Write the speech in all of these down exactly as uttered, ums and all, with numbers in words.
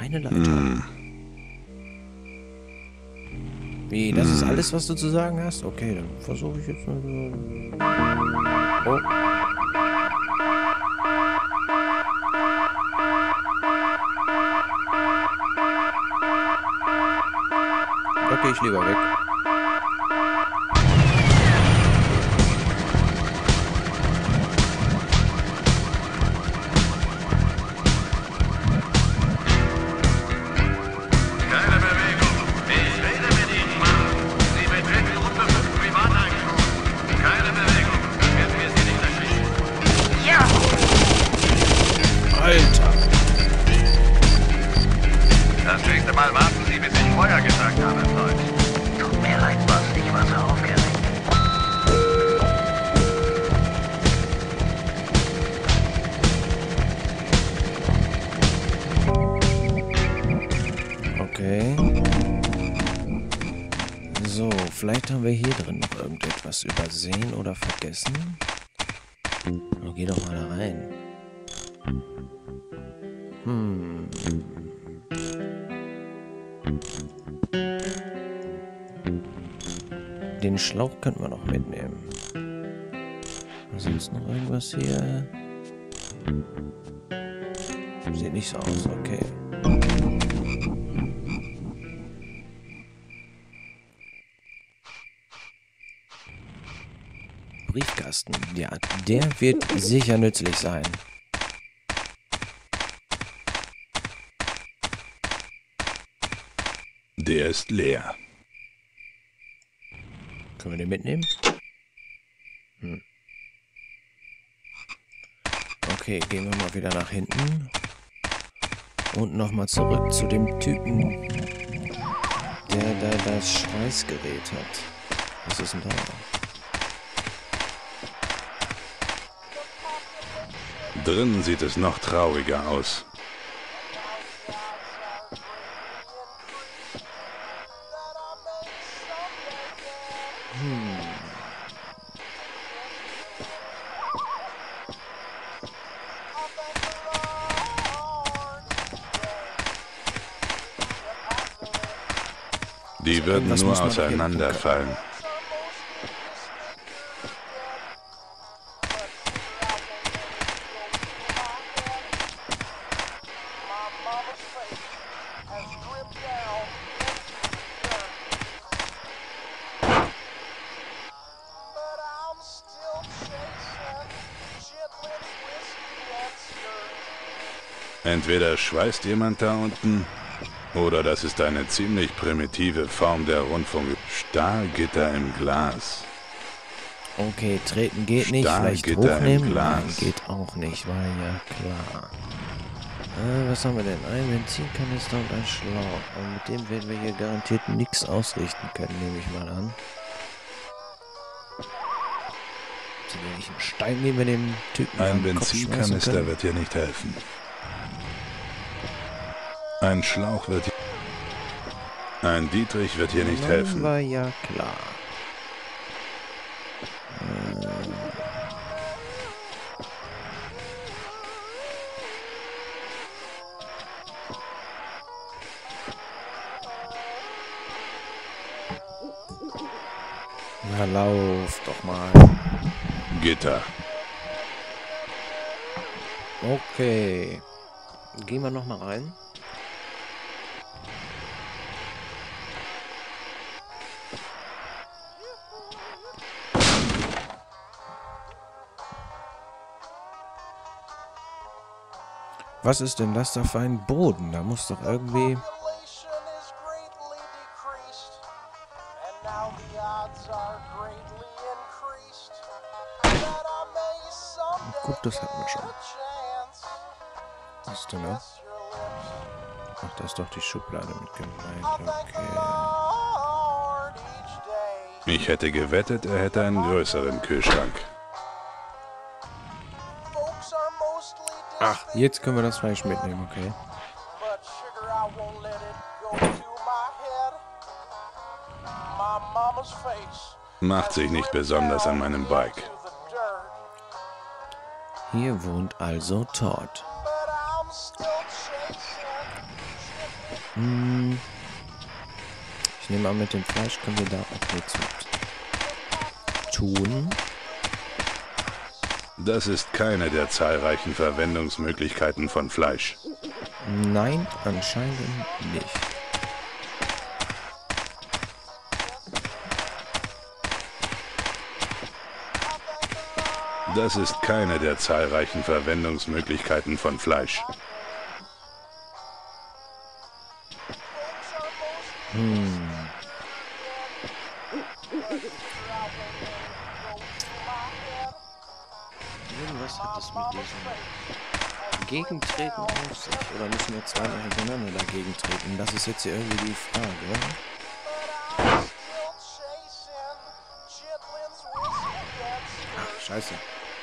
Eine Leiter. Hm. Wie, das ist alles, was du zu sagen hast? Okay, dann versuche ich jetzt mal so. Oh. Da gehe ich lieber weg. Alter! Das nächste Mal warten Sie, bis ich Feuer gesagt habe, Freund. Tut mir leid, Boss, ich war so aufgeregt. Okay. So, vielleicht haben wir hier drin noch irgendetwas übersehen oder vergessen. Oh, geh doch mal da rein. Hm. Den Schlauch könnten wir noch mitnehmen. Sonst noch irgendwas hier? Sieht nicht so aus, okay. Briefkasten. Ja, der wird sicher nützlich sein. Der ist leer. Können wir den mitnehmen? Hm. Okay, gehen wir mal wieder nach hinten. Und nochmal zurück zu dem Typen, der da das Schweißgerät hat. Was ist denn da? Drinnen sieht es noch trauriger aus. Hm. Die würden Irgendwas nur muss man doch hier auseinanderfallen. Entweder schweißt jemand da unten, oder das ist eine ziemlich primitive Form der Rundfunk. Stahlgitter im Glas. Okay, treten geht nicht, vielleicht Stahlgitter im hochnehmen? Glas. Nein, geht auch nicht, war ja klar. Äh, was haben wir denn? Ein Benzinkanister und ein Schlauch. Und mit dem werden wir hier garantiert nichts ausrichten können, nehme ich mal an. Sind wir nicht einen Stein, den wir dem Typen Ein am Kopf schmeißen Benzinkanister können? wird hier nicht helfen. Ein Schlauch wird hier... Ein Dietrich wird hier nicht Nein, helfen. war ja klar. Äh, Na, lauf doch mal. Gitter. Okay. Gehen wir noch mal rein. Was ist denn das da für ein Boden? Da muss doch irgendwie... Gut, das hatten wir schon. Was ist denn da? Ach, da ist doch die Schublade mit gemeint. Okay. Ich hätte gewettet, er hätte einen größeren Kühlschrank. Ach, jetzt können wir das Fleisch mitnehmen, okay. Macht sich nicht besonders an meinem Bike. Hier wohnt also Todd. Hm. Ich nehme an, mit dem Fleisch können wir da auch nichts mit tun. Das ist keine der zahlreichen Verwendungsmöglichkeiten von Fleisch. Nein, anscheinend nicht. Das ist keine der zahlreichen Verwendungsmöglichkeiten von Fleisch. Hm. Irgendwas hat es mit diesem Gegentreten auf sich. Oder müssen wir zweimal hintereinander dagegen treten? Das ist jetzt hier irgendwie die Frage. Ach, scheiße.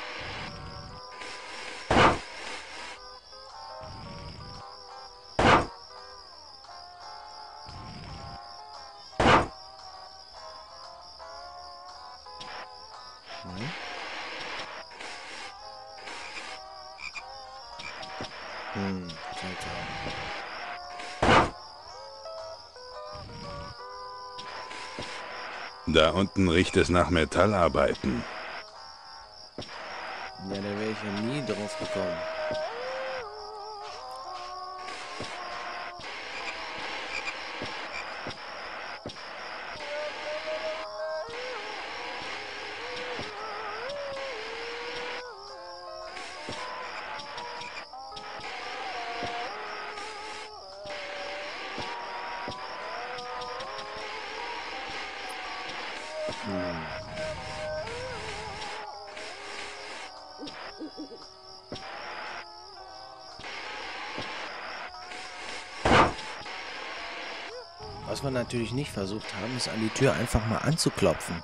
Nein. Hm, Da unten riecht es nach Metallarbeiten. ja, da wäre ich ja nie drauf gekommen. Hm. Was wir natürlich nicht versucht haben, ist an die Tür einfach mal anzuklopfen.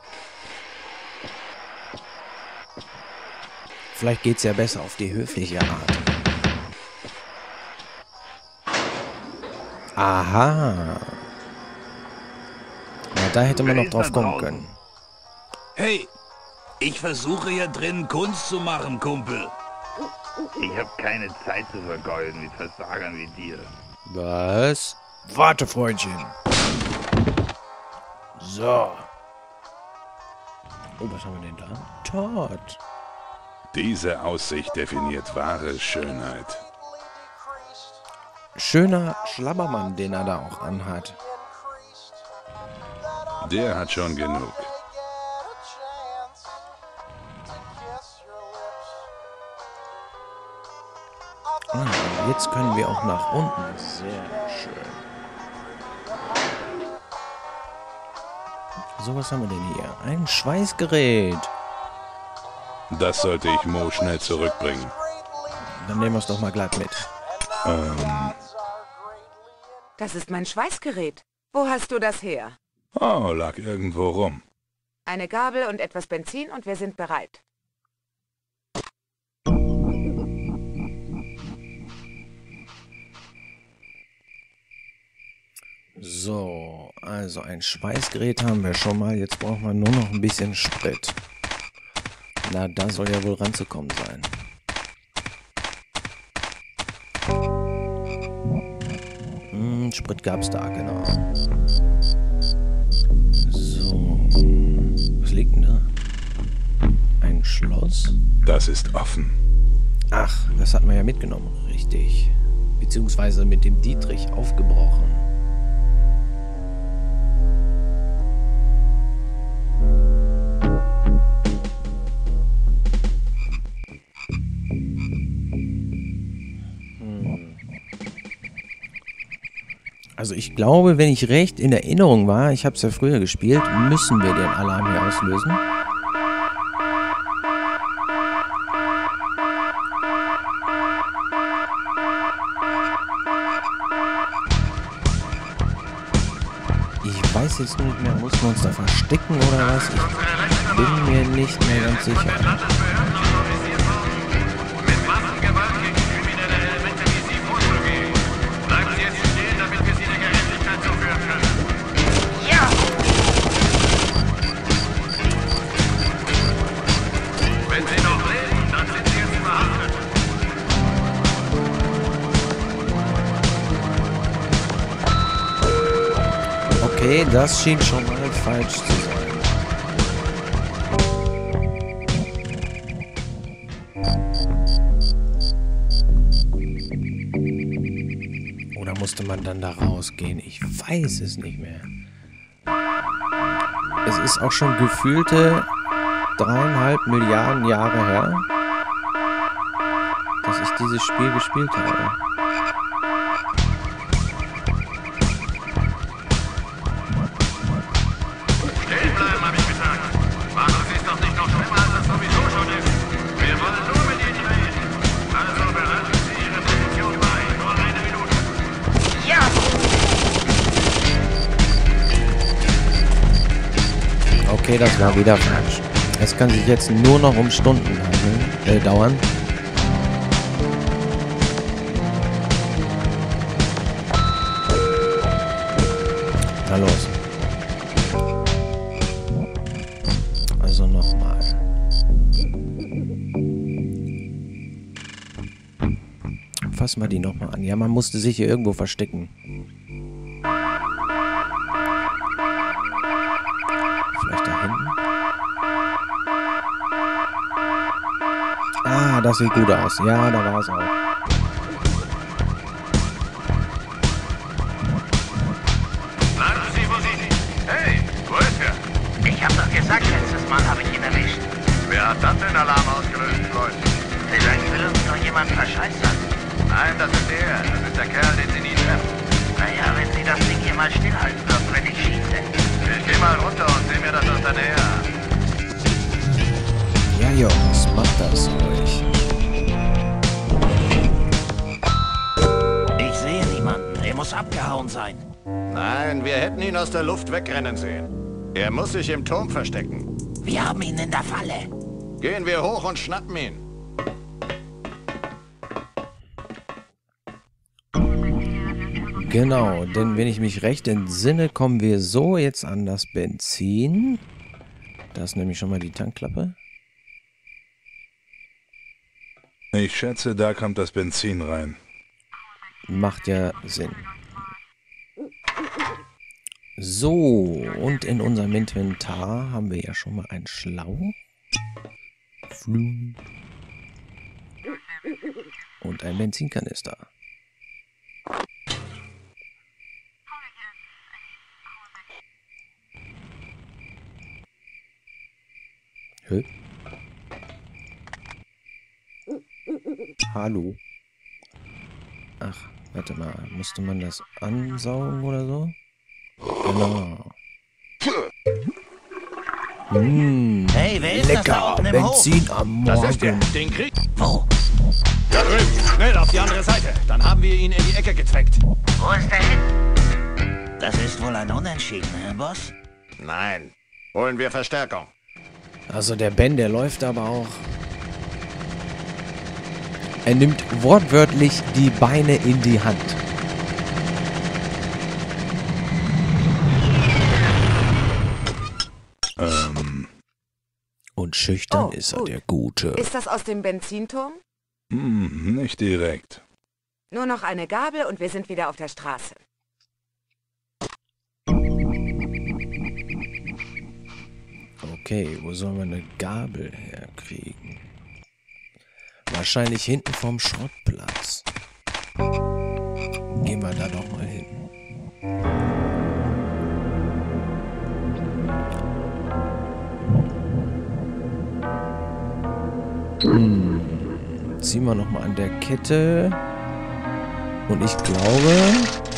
Vielleicht geht's ja besser auf die höfliche Art. Aha. Na, da hätte man noch drauf kommen können. Hey, ich versuche hier drin Kunst zu machen, Kumpel. Ich habe keine Zeit zu vergeuden mit Versagern wie dir. Was? Warte, Freundchen. So. Oh, was haben wir denn da? Todd. Diese Aussicht definiert wahre Schönheit. Schöner Schlabbermann, den er da auch anhat. Der hat schon genug. Ah, und jetzt können wir auch nach unten. Sehr schön. So, was haben wir denn hier? Ein Schweißgerät. Das sollte ich Mo schnell zurückbringen. Dann nehmen wir es doch mal glatt mit. Ähm, Das ist mein Schweißgerät. Wo hast du das her? oh, lag irgendwo rum. Eine Gabel und etwas Benzin und wir sind bereit. So, also ein Schweißgerät haben wir schon mal. Jetzt brauchen wir nur noch ein bisschen Sprit. Na, da soll ja wohl ranzukommen sein. Hm, Sprit gab's da, genau. So. Was liegt denn da? Ein Schloss? Das ist offen. Ach, das hat man ja mitgenommen. Richtig. Beziehungsweise mit dem Dietrich aufgebrochen. Also ich glaube, wenn ich recht in Erinnerung war, ich habe es ja früher gespielt, müssen wir den Alarm hier auslösen. Ich weiß jetzt nicht mehr, mussten wir uns da verstecken oder was? Ich bin mir nicht mehr ganz sicher. Mit Waffengewalt gegen kriminelle Elemente wie Sie vorzugehen. Bleiben Sie jetzt stehen, damit wir Sie der Gerechtigkeit zuführen können. Ja! Wenn Sie noch leben, dann sind Sie jetzt verhaftet. Okay, das schien schon mal falsch zu sein. Oder musste man dann da rausgehen? Ich weiß es nicht mehr. Es ist auch schon gefühlte dreieinhalb Milliarden Jahre her, dass ich dieses Spiel gespielt habe. Stehen bleiben, habe ich gesagt. Machen Sie es doch nicht noch schlimmer, als es sowieso schon ist. Wir wollen nur mit Ihnen reden. Also behalten Sie Ihre Position bei. Nur eine Minute. Ja! Okay, das war wieder falsch. Es kann sich jetzt nur noch um Stunden handeln, äh, dauern. Na los. Also nochmal. Fassen wir die nochmal an. Ja, man musste sich hier irgendwo verstecken. Vielleicht da hinten? Ah, das sieht gut aus. Ja, da war es auch. Bleiben Sie, wo Sie sind. Hey, wo ist er? Ich hab doch gesagt, letztes Mal habe ich ihn erwischt. Wer hat dann den Alarm ausgelöst, Leute? Vielleicht will uns noch jemand verscheißern. Nein, das ist er. Das ist der Kerl, den Sie nie treffen. Naja, wenn Sie das Ding hier mal stillhalten würden, wenn ich schieße. Ich geh mal runter und seh mir das aus der Nähe an. Ja, Jungs, macht das ruhig. Ich sehe niemanden. Er muss abgehauen sein. Nein, wir hätten ihn aus der Luft wegrennen sehen. Er muss sich im Turm verstecken. Wir haben ihn in der Falle. Gehen wir hoch und schnappen ihn. Genau, denn wenn ich mich recht entsinne, kommen wir so jetzt an das Benzin. Da ist nämlich schon mal die Tankklappe. Ich schätze, da kommt das Benzin rein. Macht ja Sinn. So, und in unserem Inventar haben wir ja schon mal einen Schlauch. Flum. Und ein Benzinkanister. Hä? Hallo? Ach, warte mal. Musste man das ansaugen oder so? Genau. Mmh, Hey, wer ist das da lecker. unten im Hof? Benzin am Morgen. Das ist er. Den Krieg. Wo? Da drüben. Schnell auf die andere Seite. Dann haben wir ihn in die Ecke gezwängt. Wo ist der hin? Das ist wohl ein Unentschieden, Herr Boss? Nein. Holen wir Verstärkung. Also der Ben, der läuft aber auch. Er nimmt wortwörtlich die Beine in die Hand. Ähm, Und schüchtern Oh, ist er, gut. der Gute. Ist das aus dem Benzinturm? hm, nicht direkt. Nur noch eine Gabel und wir sind wieder auf der Straße. Okay, wo sollen wir eine Gabel herkriegen? Wahrscheinlich hinten vom Schrottplatz. Gehen wir da doch mal hin. Hm. Ziehen wir noch mal an der Kette. Und ich glaube...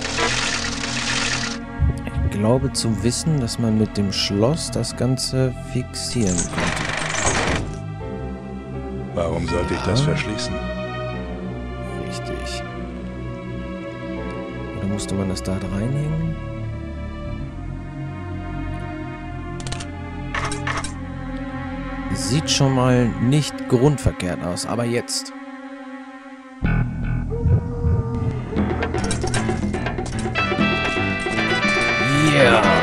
Ich glaube zu wissen, dass man mit dem Schloss das Ganze fixieren konnte. Warum sollte ich das verschließen? Richtig. Oder musste man das da reinhängen? Sieht schon mal nicht grundverkehrt aus, aber jetzt. Ja.